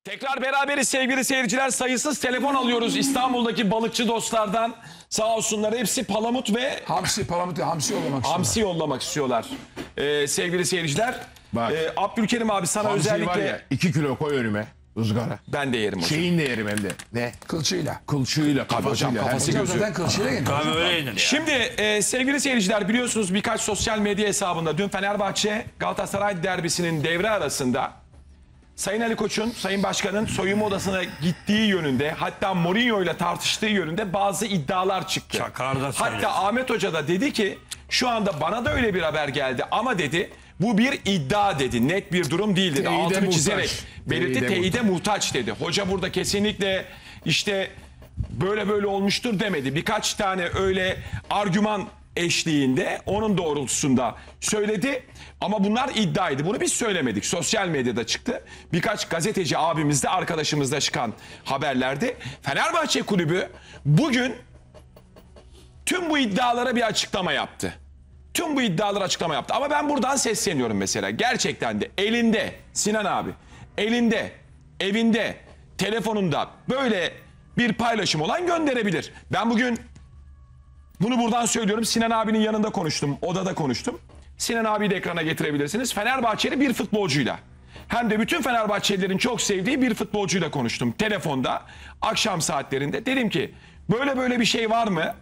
Tekrar beraberiz sevgili seyirciler. Sayısız telefon alıyoruz İstanbul'daki balıkçı dostlardan. Sağ olsunlar, hepsi palamut ve Hamsi yollamak istiyorlar. hamsi yollamak istiyorlar. Sevgili seyirciler. Bak. Abdülkerim abi sana Hamsi var özellikle... ya, 2 kilo koy önüme ızgara. Ben de yerim hocam. Şeyin de yerim hem de. Ne? Kılçıyla. Kılçığıyla, kafasıyla. kafası Her şey Hocam zaten kılçıyla yenir. Abi öyle yenir ya. Şimdi sevgili seyirciler, biliyorsunuz birkaç sosyal medya hesabında dün Fenerbahçe Galatasaray derbisinin devre arasında Sayın Ali Koç'un, Sayın Başkan'ın soyunma odasına gittiği yönünde, hatta Mourinho ile tartıştığı yönünde bazı iddialar çıktı. Çakar da söyledi. Hatta Ahmet Hoca da dedi ki şu anda bana da öyle bir haber geldi ama dedi bu bir iddia dedi. Net bir durum değil dedi. Teyide Altını muhtaç. çizerek belirtti, Teyide teyide muhtaç dedi. Hoca burada kesinlikle işte böyle olmuştur demedi. Birkaç tane öyle argüman eşliğinde onun doğrultusunda söyledi. Ama bunlar iddiaydı. Bunu biz söylemedik. Sosyal medyada çıktı. Birkaç gazeteci abimizde, arkadaşımızda çıkan haberlerdi. Fenerbahçe Kulübü bugün tüm bu iddialara bir açıklama yaptı. Tüm bu iddialara açıklama yaptı. Ama ben buradan sesleniyorum mesela. Gerçekten de elinde Sinan abi, elinde, evinde, telefonunda böyle bir paylaşım olan gönderebilir. Ben bugün bunu buradan söylüyorum. Sinan abinin yanında konuştum, odada konuştum. Sinan abiyi de ekrana getirebilirsiniz. Fenerbahçeli bir futbolcuyla, hem de bütün Fenerbahçelilerin çok sevdiği bir futbolcuyla konuştum. Telefonda, akşam saatlerinde. Dedim ki böyle bir şey var mı?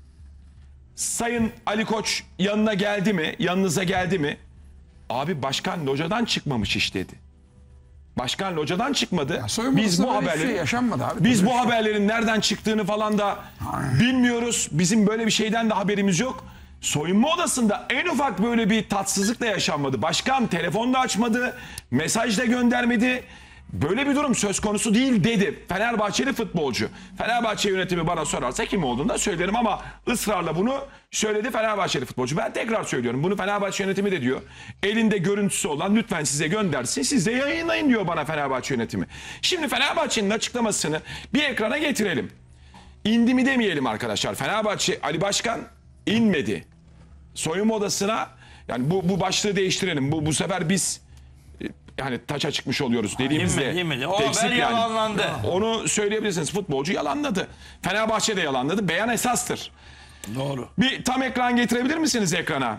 Sayın Ali Koç yanına geldi mi? Yanınıza geldi mi? Abi başkan locadan çıkmamış iş dedi. Başkan locadan çıkmadı. Biz bu haberleri yaşanmadı abi. Biz bu haberlerin nereden çıktığını falan da bilmiyoruz. Bizim böyle bir şeyden de haberimiz yok. Soyunma odasında en ufak böyle bir tatsızlık da yaşanmadı. Başkan telefon da açmadı, mesaj da göndermedi. Böyle bir durum söz konusu değil dedi Fenerbahçeli futbolcu. Fenerbahçe yönetimi bana sorarsa kim olduğunu da söylerim ama ısrarla bunu söyledi Fenerbahçeli futbolcu. Ben tekrar söylüyorum, bunu Fenerbahçe yönetimi de diyor. Elinde görüntüsü olan lütfen size göndersin, siz de yayınlayın diyor bana Fenerbahçe yönetimi. Şimdi Fenerbahçe'nin açıklamasını bir ekrana getirelim. İndi mi demeyelim arkadaşlar. Fenerbahçe Ali Başkan inmedi. Soyunma odasına, yani bu başlığı değiştirelim. Bu sefer biz yani taça çıkmış oluyoruz dediğimizde. Yemedi. O teksip haber yalanlandı. Onu söyleyebilirsiniz. Futbolcu yalanladı. Fenerbahçe de yalanladı. Beyan esastır. Doğru. Bir tam ekran getirebilir misiniz ekrana?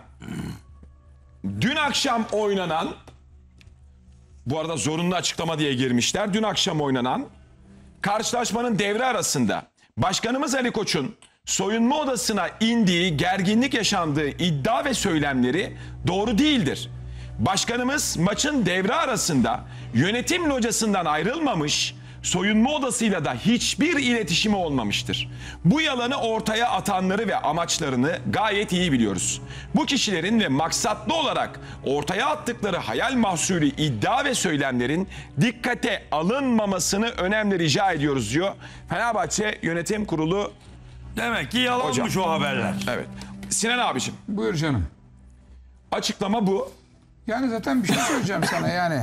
Dün akşam oynanan, bu arada zorunlu açıklama diye girmişler. Dün akşam oynanan karşılaşmanın devre arasında Başkanımız Ali Koç'un soyunma odasına indiği, gerginlik yaşandığı iddia ve söylemleri doğru değildir. Başkanımız maçın devre arasında yönetim locasından ayrılmamış, soyunma odasıyla da hiçbir iletişimi olmamıştır. Bu yalanı ortaya atanları ve amaçlarını gayet iyi biliyoruz. Bu kişilerin ve maksatlı olarak ortaya attıkları hayal mahsulü iddia ve söylemlerin dikkate alınmamasını önemli rica ediyoruz diyor Fenerbahçe Yönetim Kurulu. Demek ki yalanmış Hocam. o haberler. Evet. Sinan abicim, Buyur canım. açıklama bu. Yani zaten bir şey söyleyeceğim sana yani.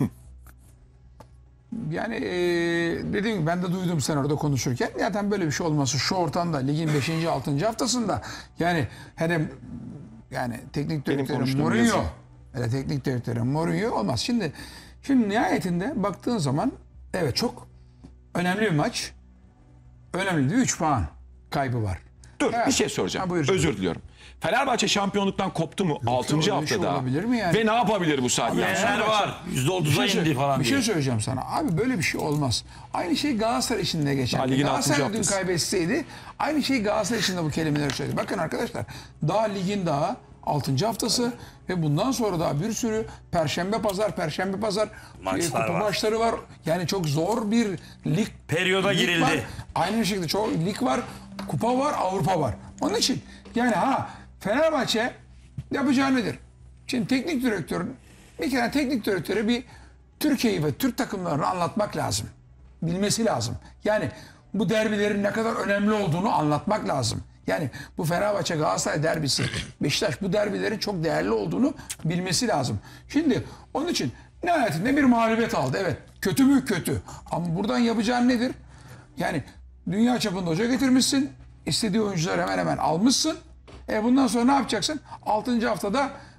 Yani dediğim gibi ben de duydum sen orada konuşurken. Zaten böyle bir şey olması şu ortamda ligin 5. 6. haftasında yani yani teknik direktörü konuştuğum Mourinho, yazı. hele teknik direktörü Mourinho olmaz. Şimdi nihayetinde baktığın zaman evet çok önemli bir maç. Önemli değil, 3 puan kaybı var. Dur Evet. bir şey soracağım. Ha, buyur canım. Özür diliyorum. Fenerbahçe şampiyonluktan koptu mu 6. öyle bir haftada? şey olabilir mi yani? Ve ne yapabilir bu saatten sonra? Neler var? %30'a indi falan Bir diye. şey söyleyeceğim sana. Abi böyle bir şey olmaz. Aynı şey Galatasaray için de geçer. Daha ligin Galatasaray 6. dün haftası. kaybetseydi aynı şey Galatasaray için de bu kelimeleri söyledi. Bakın arkadaşlar daha ligin daha 6. haftası ve bundan sonra daha bir sürü perşembe pazar Maçlar kupa var. maçları var. Yani çok zor bir lig Periyoda lig girildi. var. Aynı şekilde çok lig var, kupa var, Avrupa var. Onun için yani Fenerbahçe yapacağı nedir? Şimdi teknik direktörün bir kere teknik direktöre bir Türkiye'yi ve Türk takımlarını anlatmak lazım. Bilmesi lazım. Yani bu derbilerin ne kadar önemli olduğunu anlatmak lazım. Yani bu Fenerbahçe Galatasaray derbisi, Beşiktaş bu derbilerin çok değerli olduğunu bilmesi lazım. Şimdi onun için nihayetinde bir mağlubiyet aldı. Evet. Kötü mü? Kötü. Ama buradan yapacağın nedir? Yani dünya çapında hoca getirmişsin. İstediği oyuncuları hemen hemen almışsın. Bundan sonra ne yapacaksın? 6. haftada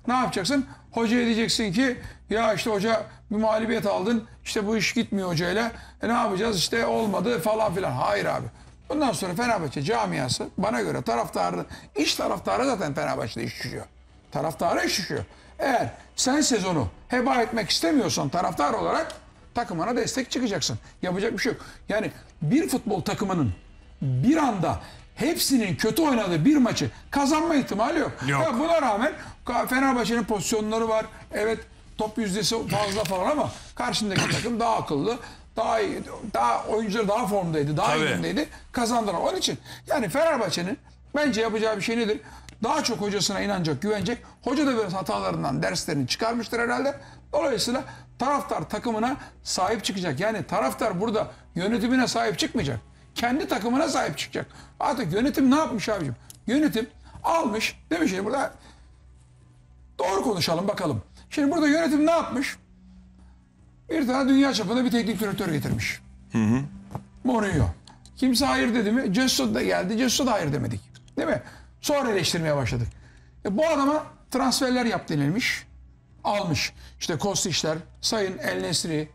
Ne yapacaksın? Hocaya diyeceksin ki ya işte hoca bir mağlubiyet aldın. İşte bu iş gitmiyor hocayla. Ne yapacağız? İşte olmadı falan filan. Hayır abi. Bundan sonra Fenerbahçe camiası bana göre taraftarı, iş taraftarı zaten Fenerbahçe'de iş düşüyor. Taraftarı iş düşüyor. Eğer sen sezonu heba etmek istemiyorsan taraftar olarak takımına destek çıkacaksın. Yapacak bir şey yok. Yani bir futbol takımının bir anda hepsinin kötü oynadığı bir maçı kazanma ihtimali yok. Yok. Ya buna rağmen Fenerbahçe'nin pozisyonları var. Evet top yüzdesi fazla falan ama karşındaki takım daha akıllı, daha iyi, daha oyuncuları daha formdaydı, daha Tabii. iyiydi. Kazandılar. Onun için yani Fenerbahçe'nin bence yapacağı bir şey nedir? Daha çok hocasına inanacak, güvenecek. Hoca da biraz hatalarından derslerini çıkarmıştır herhalde. Dolayısıyla taraftar takımına sahip çıkacak. Yani taraftar burada yönetimine sahip çıkmayacak. Kendi takımına sahip çıkacak. Artık yönetim ne yapmış abicim? Yönetim almış. Değil mi şimdi burada? Doğru konuşalım bakalım. Şimdi burada yönetim ne yapmış? Bir tane dünya çapında bir teknik direktör getirmiş. Mourinho. Kimse hayır dedi mi? Cesso da geldi. Cesso da hayır demedik. Değil mi? Sonra eleştirmeye başladık. Bu adama transferler yap denilmiş. Almış. İşte Kostic'ler, Sayın El Nesri,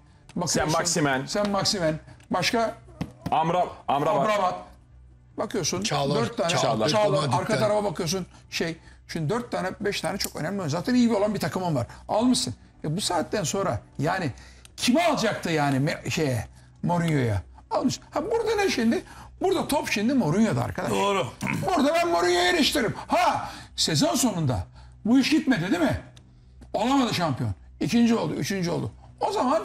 Sen Maximen. Başka Amrabat. Bakıyorsun. Çağlar. 4 tane. Çağlar. Çağlar. Arka Dikkat. tarafa bakıyorsun. Şimdi 4 tane 5 tane çok önemli oyuncu. Zaten iyi olan bir takımın var. Almışsın. Bu saatten sonra yani kimi alacaktı yani Mourinho'ya? Almış. Ha burada ne şimdi? Burada top şimdi Mourinho'da arkadaş. Doğru. Burada ben Mourinho'yu eleştiririm. Ha sezon sonunda bu iş gitmedi değil mi? Olamadı şampiyon. 2. oldu, 3. oldu. O zaman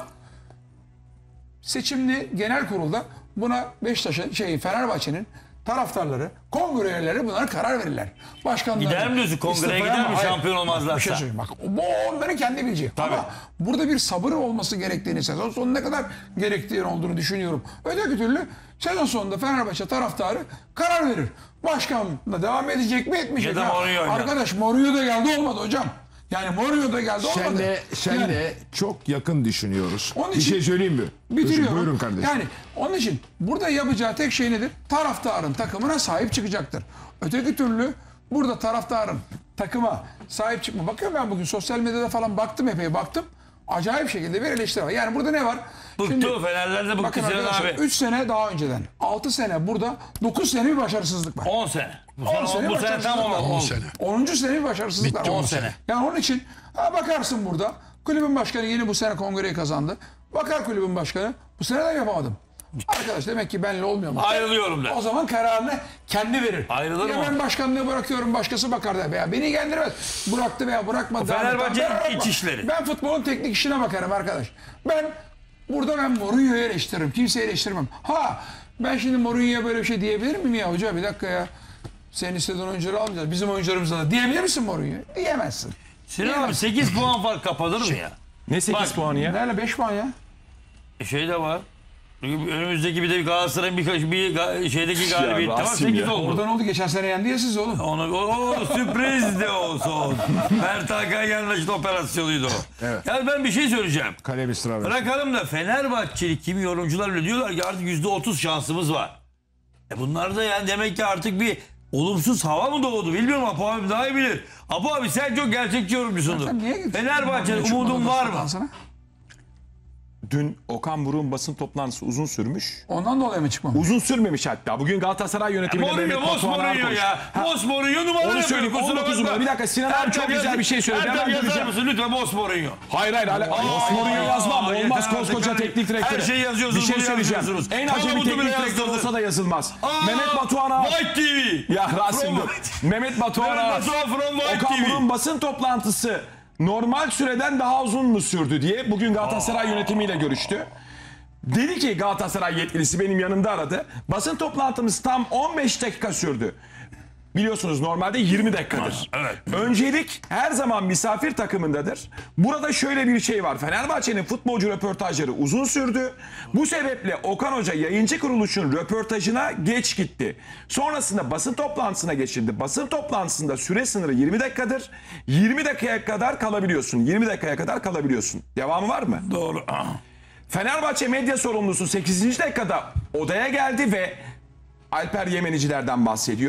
seçimli genel kurulda buna Fenerbahçe'nin taraftarları, kongre üyeleri bunlara karar verirler. Başkanlar Gider mi diyorsun? Kongreye gider mi şampiyon olmazlarsa? Bir şey söyleyeyim. Bak bu onların kendi bileceği. Tabii. Ama burada bir sabır olması gerektiğini, sezon sonuna kadar gerektiğini olduğunu düşünüyorum. Öteki türlü sezon sonunda Fenerbahçe taraftarı karar verir. Başkanla devam edecek mi etmeyecek Ya da mi? Mourinho oynar. Arkadaş Mourinho da geldi olmadı hocam. Yani Mourinho da geldi olmadı. Senle çok yakın düşünüyoruz. Onun Bir için- şey söyleyeyim mi? Bitiriyorum. Buyurun kardeşim. Yani onun için burada yapacağı tek şey nedir? Taraftarın takımına sahip çıkacaktır. Öteki türlü burada taraftarın takıma sahip çıkma. Bakıyorum ben bugün sosyal medyada falan baktım epey baktım. Acayip şekilde bir eleştiri var. Yani burada ne var? Bıktı Fenerler de bıktı Bakın Sinan arkadaşlar abi. 3 sene daha önceden. 6 sene burada 9 sene bir başarısızlık var. 10 sene. Bu 10 sene, bu sene tam 10 10 sene. 10. sene bir başarısızlık var. Bitti 10 10 sene. Yani onun için bakarsın burada kulübün başkanı yeni bu sene kongreyi kazandı. Bakar kulübün başkanı bu sene de yapamadım. Arkadaş demek ki benimle olmuyor mu? Ayrılıyorum der. O zaman kararını kendi verir. Ayrılır ya mı? ben başkanlığı bırakıyorum başkası bakar der. Veya beni ilgilendirmez. Bıraktı veya bırakmadı. Fenerbahçe Ben bırakmam. iç işleri. Ben futbolun teknik işine bakarım arkadaş. Burada ben Mourinho'yu eleştiririm. Kimseyi eleştirmem. Ben şimdi Mourinho'ya böyle bir şey diyebilir miyim ya hoca? Bir dakika ya. Senin istediğin oyuncuları almayacağız. Bizim oyuncularımıza da. Diyebilir misin Mourinho'ya? Diyemezsin. Sinan abi 8 puan fark kapanır mı ya? Ne 8 Bak, puanı ya? Nerede 5 puan ya? Şey de var. Önümüzdeki bir de Galatasaray'ın şeydeki galibiyeti var. Rasim 8 ya. oldu. Oradan oldu geçen sene yendi ya siz oğlum. O sürpriz de olsun. Mert Hakan Yandaş'ın operasyonuydu o. Evet. Yani ben bir şey söyleyeceğim. Kalem ısrar versin. Bırakalım da Fenerbahçeli kimi yorumcular öyle diyorlar ki artık %30 şansımız var. Bunlar da yani demek ki artık bir olumsuz hava mı doğdu bilmiyorum. Apo abi daha iyi bilir. Apo abi sen çok gerçekçi yorumcusundur. Sen niye gidiyorsun? Fenerbahçe'nin umudun var mı? Sana? Dün Okan Buruk'un basın toplantısı uzun sürmüş. Ondan dolayı mı çıkmamış? Uzun sürmemiş hatta. Bugün Galatasaray yönetimiyle Mourinho, Mehmet Batuhan Mourinho Arkoç. ya. Mourinho numara Onu yapıyor. söyleyeyim. Kusura 19 bakma. numara. Bir dakika Sinan abi çok güzel bir şey söyledi. Ertem Hemen yazar döneceğim. mısın lütfen Mourinho? Hayır. Mourinho yazmam. Olmaz koskoca teknik direktör. Her şeyi yazıyorsunuz. Bir şey bunu söyleyeceğim. yazıyorsunuz. En acemi Kalamutu bile teknik direktör yazdırdınız. olsa da yazılmaz. Mehmet Batuhan Arkoç. White TV. Ya Rasim dur. Mehmet Batuhan Mehmet Arkoç. Batuhan from White Okan TV. Buruk'un basın toplantısı normal süreden daha uzun mu sürdü diye bugün Galatasaray yönetimiyle görüştü. Dedi ki Galatasaray yetkilisi benim yanımda aradı. Basın toplantımız tam 15 dakika sürdü. Biliyorsunuz normalde 20 dakikadır. Evet. Öncelik her zaman misafir takımındadır. Burada şöyle bir şey var. Fenerbahçe'nin futbolcu röportajları uzun sürdü. Bu sebeple Okan Hoca yayıncı kuruluşun röportajına geç gitti. Sonrasında basın toplantısına geçildi. Basın toplantısında süre sınırı 20 dakikadır. 20 dakikaya kadar kalabiliyorsun. 20 dakikaya kadar kalabiliyorsun. Devamı var mı? Doğru. Fenerbahçe medya sorumlusu 8. dakikada odaya geldi ve Alper Yemenicilerden bahsediyor.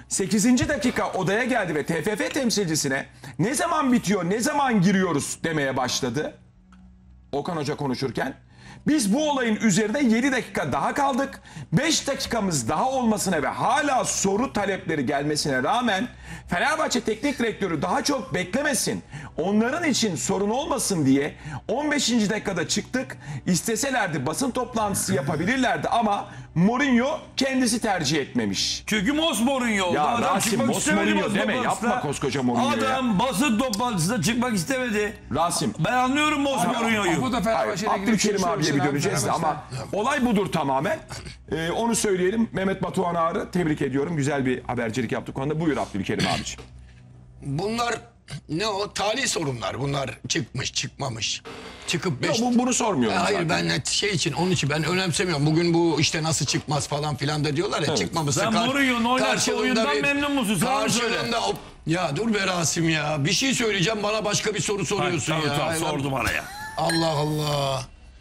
8. dakika odaya geldi ve TFF temsilcisine ne zaman bitiyor, ne zaman giriyoruz demeye başladı. Okan Hoca konuşurken. Biz bu olayın üzerine 7 dakika daha kaldık. 5 dakikamız daha olmasına ve hala soru talepleri gelmesine rağmen Fenerbahçe Teknik Direktörü daha çok beklemesin, onların için sorun olmasın diye 15. dakikada çıktık. İsteselerdi basın toplantısı yapabilirlerdi ama Mourinho kendisi tercih etmemiş. Çünkü Mourinho oldu. Ya Adam Rasim, çıkmak istemedi Mourinho basın deme, toplantısına. yapma koskoca Mourinho'yu ya. Adam basın toplantısına çıkmak istemedi. Rasim. Ben anlıyorum Mourinho'yu. Bu da Hayır, Fenerbahçe'yle ilgili bir şey Abdülkerim abiye bir söylesin abi, döneceğiz de ama olay budur tamamen. Onu söyleyelim. Mehmet Batuhan Ağar'ı tebrik ediyorum. Güzel bir habercilik yaptık konuda. Buyur Abdülkerim abiciğim. Bunlar ne o? Tali sorunlar. Bunlar çıkmış, çıkmamış. Çıkıp beş... Bunu sormuyorum Hayır zaten. ben şey için, onun için ben önemsemiyorum. Bugün bu işte nasıl çıkmaz falan filan da diyorlar ya, çıkmamışsa Sen Mourinho'nun oynattığı karşılığında oyundan memnun musun? Sen onu söyle. Karşılığında ya dur be Rasim ya. Bir şey söyleyeceğim, bana başka bir soru soruyorsun Tabii, ya. tabii, sordum araya. Allah Allah.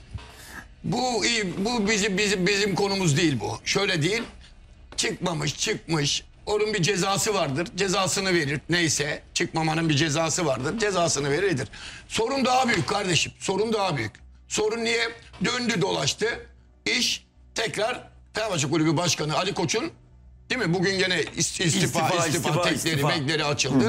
Bu iyi, bu bizim konumuz değil bu. Şöyle değil. Çıkmamış, çıkmış. Onun bir cezası vardır. Cezasını verir. Neyse. Çıkmamanın bir cezası vardır. Cezasını verir. Sorun daha büyük kardeşim. Sorun daha büyük. Sorun niye? Döndü dolaştı. İş tekrar Fenerbahçe Kulübü Başkanı Ali Koç'un, değil mi? Bugün gene istifa tekleri, bekleri açıldı.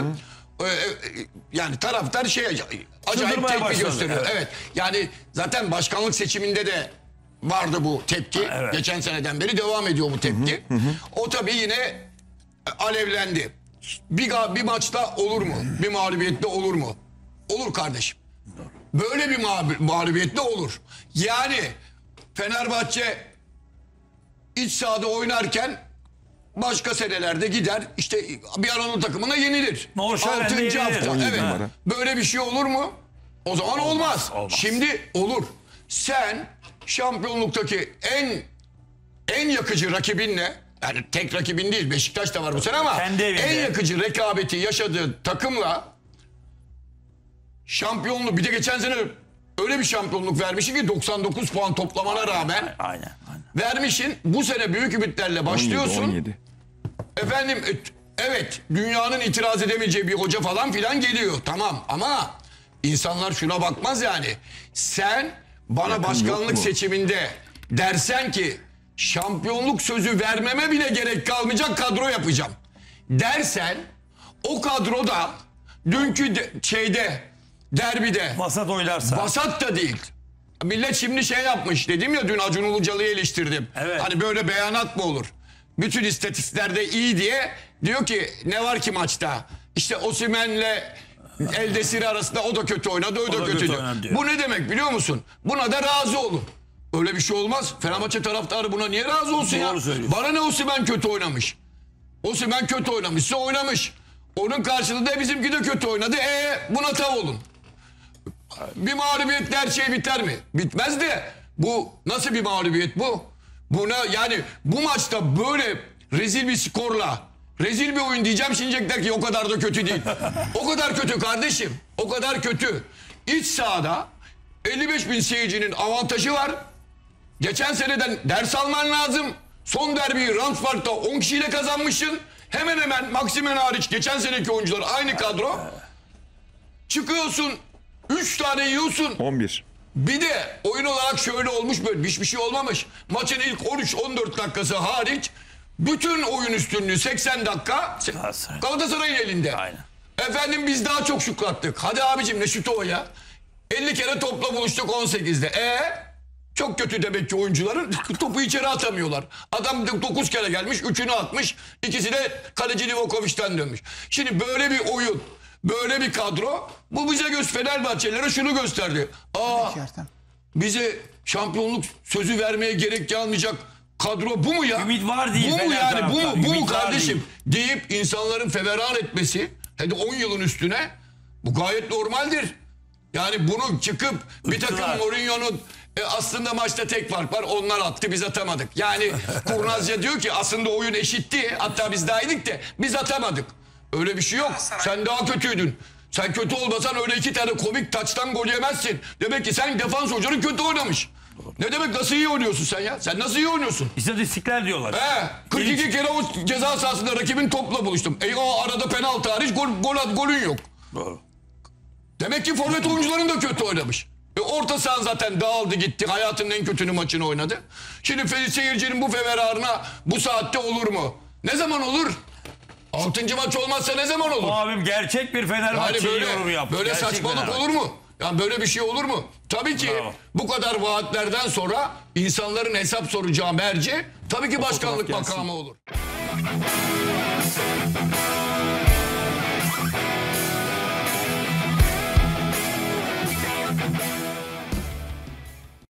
Yani taraftar acayip Çıldırmaya tepki başladı, gösteriyor. evet. Evet. Yani zaten başkanlık seçiminde de vardı bu tepki. Evet. Geçen seneden beri devam ediyor bu tepki. O tabii yine alevlendi. Bir maçta olur mu? Bir mağlubiyette olur mu? Olur kardeşim. Böyle bir mağlubiyette olur. Yani Fenerbahçe iç sahada oynarken başka senelerde gider işte bir Anadolu takımına yenilir. Norşalen'de 6. yenilir. hafta. 17 Evet. numara. Böyle bir şey olur mu? O zaman olmaz. Şimdi olur. Sen şampiyonluktaki en yakıcı rakibinle, yani tek rakibin değil, Beşiktaş da var bu sene ama Kendi evinde. en yakıcı rekabeti yaşadığı takımla şampiyonluğu, bir de geçen sene öyle bir şampiyonluk vermişsin ki 99 puan toplamana rağmen Aynen. vermişsin. Bu sene büyük ümitlerle başlıyorsun. 17. Efendim evet, dünyanın itiraz edemeyeceği bir hoca falan filan geliyor. Tamam ama insanlar şuna bakmaz yani. Sen bana Yakın yok başkanlık mu? seçiminde dersen ki şampiyonluk sözü vermeme bile gerek kalmayacak kadro yapacağım dersen, o kadroda dünkü derbide Vasat oynarsa. vasat da değil. Millet şimdi şey yapmış, dedim ya dün Acun Ilıcalı'yı eleştirdim. Evet. Hani böyle beyanat mı olur? Bütün istatistiklerde iyi diye diyor ki ne var ki maçta? İşte Osimhen'le Eldesiri arasında o da kötü oynadı, o da kötü oynadı diyor. Bu ne demek biliyor musun? Buna da razı olun. Öyle bir şey olmaz. Fenerbahçe taraftarı buna niye razı olsun ya? Doğru söylüyorsun. Bana ne Osimhen kötü oynamış? Osimhen kötü oynamışsa oynamış. Onun karşılığında bizimki de kötü oynadı. Buna tav olun. Bir mağlubiyetle her şey biter mi? Bitmez de bu nasıl bir mağlubiyet bu? Buna yani bu maçta böyle rezil bir skorla, rezil bir oyun diyeceğim, şimdi diyecekler ki o kadar da kötü değil. O kadar kötü kardeşim. O kadar kötü. İç sahada 55 bin seyircinin avantajı var. Geçen seneden ders alman lazım. Son derbiyi Ramspark'ta 10 kişiyle kazanmışsın. Hemen hemen Maximen hariç geçen seneki oyuncular aynı kadro. Çıkıyorsun 3 tane yiyorsun. 11. Bir de oyun olarak şöyle olmuş, böyle hiçbir şey olmamış. Maçın ilk 13-14 dakikası hariç bütün oyun üstünlüğü 80 dakika Galatasaray'ın elinde. Aynen. Efendim biz daha çok şutlattık. Hadi abicim ne şutu o ya? 50 kere topla buluştuk 18'de. Çok kötü demek ki oyuncuların topu içeri atamıyorlar. Adam 9 kere gelmiş, 3'ünü atmış. İkisi de kaleci Livakovic'ten dönmüş. Şimdi böyle bir oyun, böyle bir kadro, bu bize Fenerbahçelilere şunu gösterdi. Bize şampiyonluk sözü vermeye gerek kalmayacak kadro bu mu ya? Ümit var değil Bu mu Fener yani? Bu taraftar. mu Ümit var kardeşim? Deyip insanların feveran etmesi, hadi 10 yılın üstüne, bu gayet normaldir. Yani bunu çıkıp bir takım Bıktılar. Mourinho'nun aslında maçta tek fark var, onlar attı biz atamadık. Yani kurnazca diyor ki aslında oyun eşitti, hatta biz daha iyiydik de biz atamadık. Öyle bir şey yok. Sen daha kötüydün. Sen kötü olmasan öyle 2 tane komik taçtan gol yemezsin. Demek ki sen defans hocanın kötü oynamış. Ne demek nasıl iyi oynuyorsun sen ya? Sen nasıl iyi oynuyorsun? İstatistikler diyorlar. 42 kere o ceza sahasında rakibin topla buluştum. O arada penaltı hariç golün yok. Doğru. Demek ki forvet oyuncuların da kötü oynamış. Orta sahan zaten dağıldı gitti. Hayatının en kötü maçını oynadı. Şimdi seyircinin bu feverarına bu saatte olur mu? Ne zaman olur? 6. maç olmazsa ne zaman olur? Abim gerçek bir Yani Fenerbahçe yorum yap. böyle Gerçek saçmalık Fenerbahçe. olur mu? Yani böyle bir şey olur mu? Tabii ki Bravo. bu kadar vaatlerden sonra insanların hesap soracağı merci tabii ki başkanlık gelsin. makamı olur.